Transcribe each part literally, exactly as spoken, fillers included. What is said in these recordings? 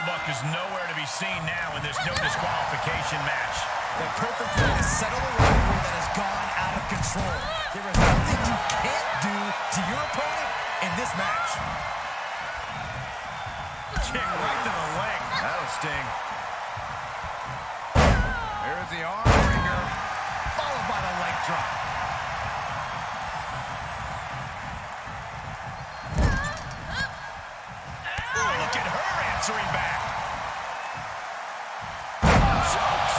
book is nowhere to be seen now in this no disqualification match. The perfect way to settle a rivalry that has gone out of control. There is nothing you can't do to your opponent in this match. Kick right to the leg. That'll sting. There's the arm wringer, followed by the leg drop. Oh, look at her answering back. Chokes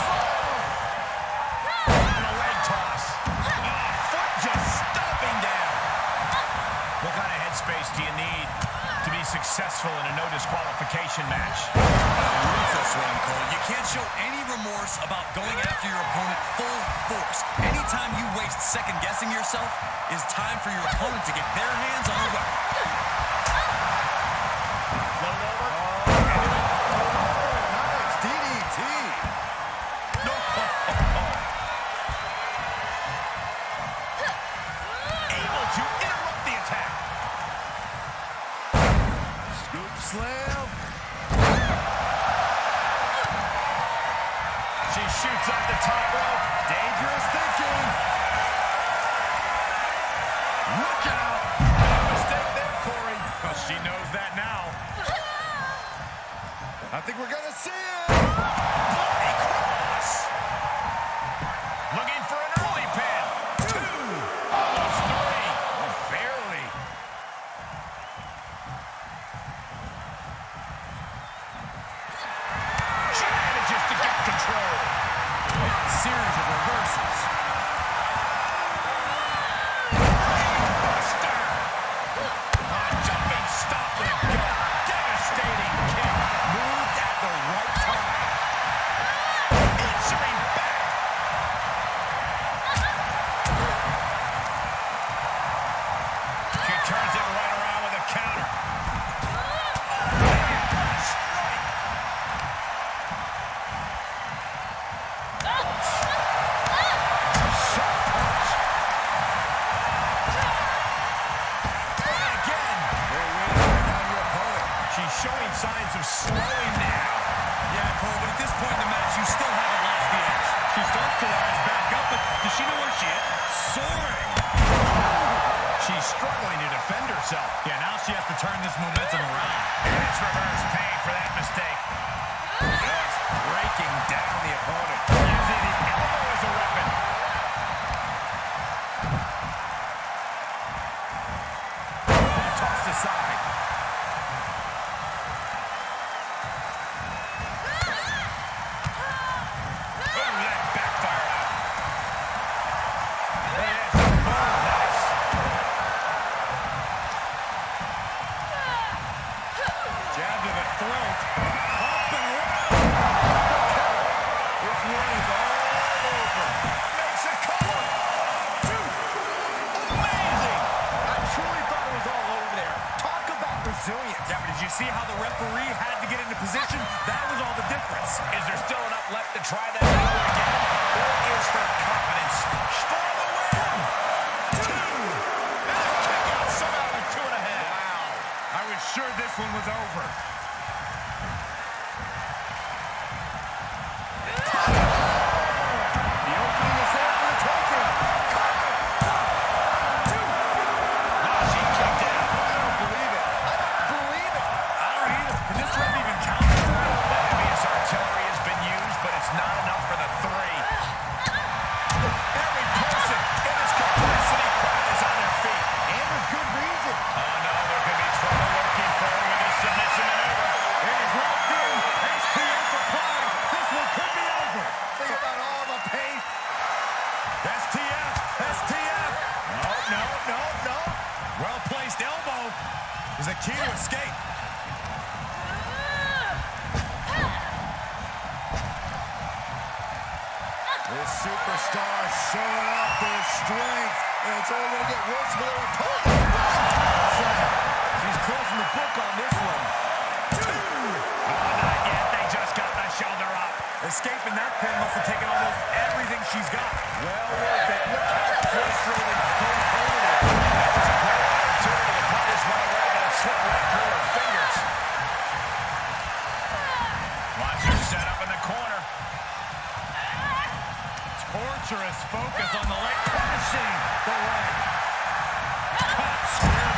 and a leg toss. Oh, foot just stomping down. What kind of headspace do you need to be successful in a no disqualification match? Ruthless one, Cole. You can't show any remorse about going after your opponent full force. Anytime you waste second-guessing yourself is time for your opponent to get their hands on the weapon. Float over. Oh, nice D D T. No. Able to interrupt the attack. Scoop slam. She shoots up the top rope. Dangerous thinking. Look out. No mistake there, Corey. Well, she knows that now. I think we're going to see it. Bloody cross. Looking for an early pin. Two. Almost three. Oh, barely. She manages to get control. Series of reversals. Buster. A jumping stop with a gut. Devastating kick. Moved at the right time. Answering back. She turns it right around with a counter. Oh, man, strike. Sharp punch. And again. Very weird right down your opponent. She's showing signs of slowing now. Yeah, Cole, but at this point in the match, you still haven't lost the edge. She starts to rise back up, but does she know where she is? Soaring. She's struggling to defend herself. Yeah, now she has to turn this momentum around. And it's reverse pain for that mistake. Just breaking down the opponent. Using the elbow as a weapon. Tossed aside. Oh, that backfired out. Yes. Oh, nice. Jab to the throat. Up and around. This one is all over. Makes a cover. Two. Amazing. I truly thought it was all over there. Talk about resilience. Yeah, but did you see how the referee had to get into position? That was all the difference. Is there still enough left to try that angle again? Or is her confidence for the win? Two. And a kick out somehow with two and a half. Wow. I was sure this one was over. The opening is there for the taking. Two. Now she kicked out. I don't believe it. I don't believe it. I don't either. Can this ref even count? The heaviest artillery has been used, but it's not enough for the three. Every person in this capacity crowd is on their feet. And with good reason. Oh, no, there could be trouble lurking for her with this submission maneuver. It is locked in. S T F applied. This one could be over. Think about all the pain. S T F. S T F. No, no, no, no. Well-placed elbow is a key to escape. This superstar showing off their strength, and it's only going to get worse for their opponent. She's closing the book on this one. Two. Oh, not yet. They just got the shoulder up. Escaping that pin must have taken almost everything she's got. Well worth it. Look how frustrated Cole Porter is. That was a great opportunity to put this one away, but it slipped right through her fingers. Treacherous focus on the leg, punishing the leg. Cut square